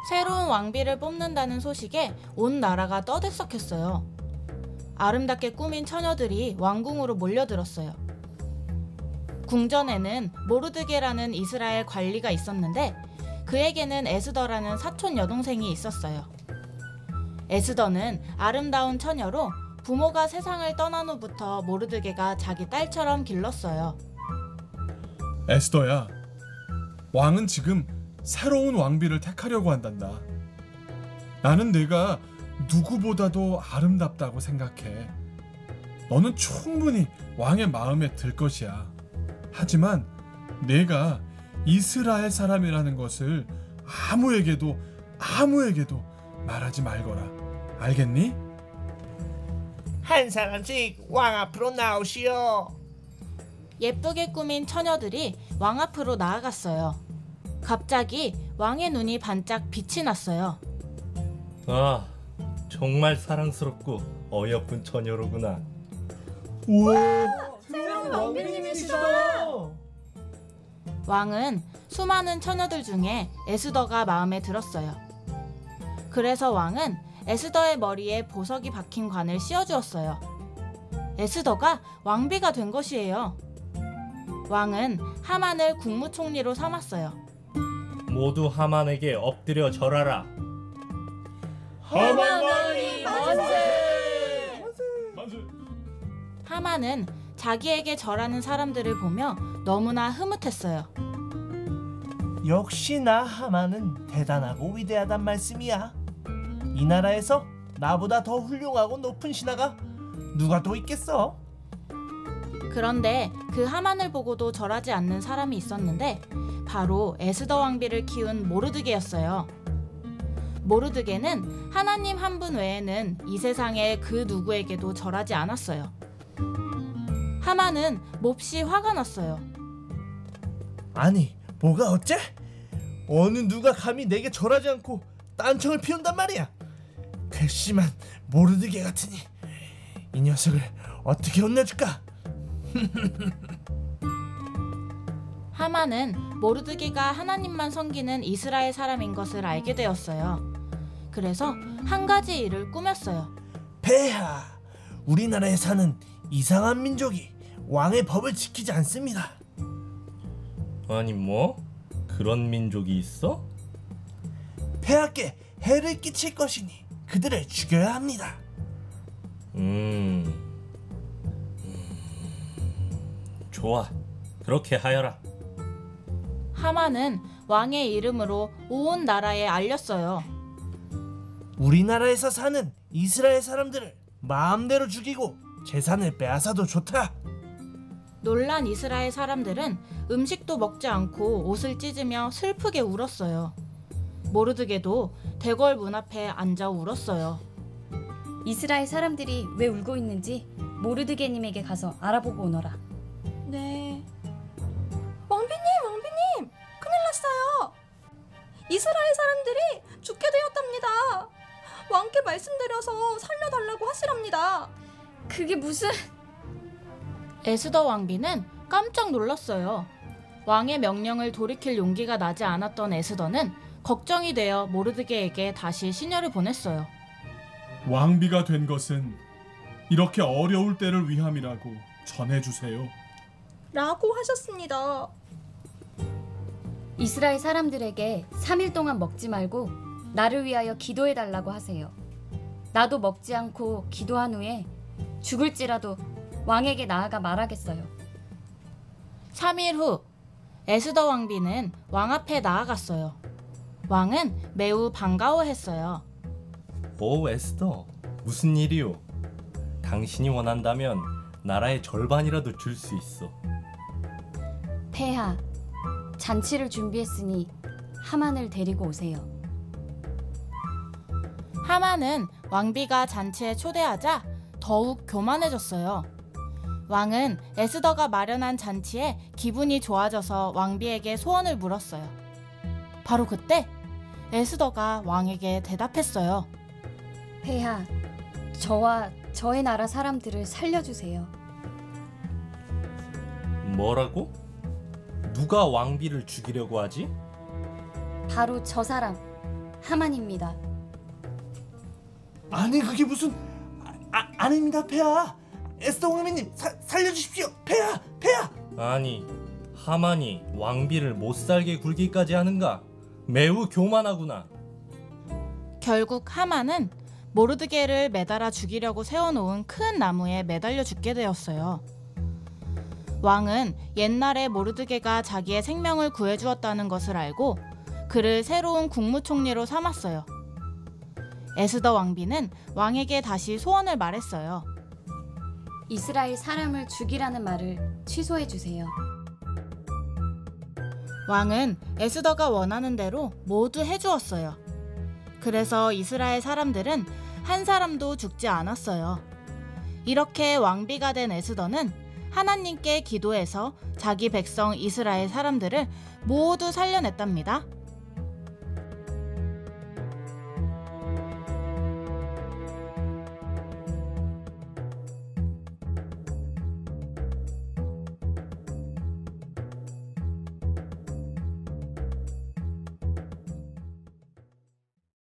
새로운 왕비를 뽑는다는 소식에 온 나라가 떠들썩했어요. 아름답게 꾸민 처녀들이 왕궁으로 몰려들었어요. 궁전에는 모르드게라는 이스라엘 관리가 있었는데 그에게는 에스더라는 사촌 여동생이 있었어요. 에스더는 아름다운 처녀로 부모가 세상을 떠난 후부터 모르드게가 자기 딸처럼 길렀어요. 에스더야, 왕은 지금 새로운 왕비를 택하려고 한단다. 나는 내가 누구보다도 아름답다고 생각해. 너는 충분히 왕의 마음에 들 것이야. 하지만 내가 이스라엘 사람이라는 것을 아무에게도 말하지 말거라. 알겠니? 한 사람씩 왕 앞으로 나오시오. 예쁘게 꾸민 처녀들이 왕 앞으로 나아갔어요. 갑자기 왕의 눈이 반짝 빛이 났어요. 아, 정말 사랑스럽고 어여쁜 처녀로구나. 우와, 새로운 왕비님이시다. 왕은 수많은 처녀들 중에 에스더가 마음에 들었어요. 그래서 왕은 에스더의 머리에 보석이 박힌 관을 씌워주었어요. 에스더가 왕비가 된 것이에요. 왕은 하만을 국무총리로 삼았어요. 모두 하만에게 엎드려 절하라. 하만 왕이 만세! 하만은 자기에게 절하는 사람들을 보며 너무나 흐뭇했어요. 역시나 하만은 대단하고 위대하단 말씀이야. 이 나라에서 나보다 더 훌륭하고 높은 신하가 누가 또 있겠어? 그런데 그 하만을 보고도 절하지 않는 사람이 있었는데 바로 에스더 왕비를 키운 모르드게였어요. 모르드게는 하나님 한 분 외에는 이 세상에 그 누구에게도 절하지 않았어요. 하만은 몹시 화가 났어요. 아니, 뭐가 어째? 어느 누가 감히 내게 절하지 않고 딴청을 피운단 말이야. 괘씸한 모르드게 같으니 이 녀석을 어떻게 혼내줄까? 하만은 모르드게가 하나님만 섬기는 이스라엘 사람인 것을 알게 되었어요. 그래서 한 가지 일을 꾸몄어요. 폐하, 우리나라에 사는 이상한 민족이 왕의 법을 지키지 않습니다. 아니 뭐? 그런 민족이 있어? 폐하께 해를 끼칠 것이니 그들을 죽여야 합니다. 좋아, 그렇게 하여라. 하만은 왕의 이름으로 온 나라에 알렸어요. 우리나라에서 사는 이스라엘 사람들을 마음대로 죽이고 재산을 빼앗아도 좋다. 놀란 이스라엘 사람들은 음식도 먹지 않고 옷을 찢으며 슬프게 울었어요. 모르드게도 대궐 문 앞에 앉아 울었어요. 이스라엘 사람들이 왜 울고 있는지 모르드게님에게 가서 알아보고 오너라. 네. 왕비님, 큰일 났어요. 이스라엘 사람들이 죽게 되었답니다. 왕께 말씀드려서 살려달라고 하시랍니다. 그게 무슨... 에스더 왕비는 깜짝 놀랐어요. 왕의 명령을 돌이킬 용기가 나지 않았던 에스더는 걱정이 되어 모르드게에게 다시 시녀를 보냈어요. 왕비가 된 것은 이렇게 어려울 때를 위함이라고 전해주세요. 라고 하셨습니다. 이스라엘 사람들에게 3일 동안 먹지 말고 나를 위하여 기도해달라고 하세요. 나도 먹지 않고 기도한 후에 죽을지라도 왕에게 나아가 말하겠어요. 3일 후 에스더 왕비는 왕 앞에 나아갔어요. 왕은 매우 반가워했어요. 오, 에스더, 무슨 일이오? 당신이 원한다면 나라의 절반이라도 줄 수 있어. 폐하, 잔치를 준비했으니 하만을 데리고 오세요. 하만은 왕비가 잔치에 초대하자 더욱 교만해졌어요. 왕은 에스더가 마련한 잔치에 기분이 좋아져서 왕비에게 소원을 물었어요. 바로 그때 에스더가 왕에게 대답했어요. 폐하, 저와 저의 나라 사람들을 살려주세요. 뭐라고? 누가 왕비를 죽이려고 하지? 바로 저 사람, 하만입니다. 아니 그게 무슨 아닙니다 폐하. 에스더 왕비님 살려주십시오. 폐하. 아니, 하만이 왕비를 못살게 굴기까지 하는가? 매우 교만하구나. 결국 하만은 모르드게를 매달아 죽이려고 세워놓은 큰 나무에 매달려 죽게 되었어요. 왕은 옛날에 모르드게가 자기의 생명을 구해주었다는 것을 알고 그를 새로운 국무총리로 삼았어요. 에스더 왕비는 왕에게 다시 소원을 말했어요. 이스라엘 사람을 죽이라는 말을 취소해 주세요. 왕은 에스더가 원하는 대로 모두 해주었어요. 그래서 이스라엘 사람들은 한 사람도 죽지 않았어요. 이렇게 왕비가 된 에스더는 하나님께 기도해서 자기 백성 이스라엘 사람들을 모두 살려냈답니다.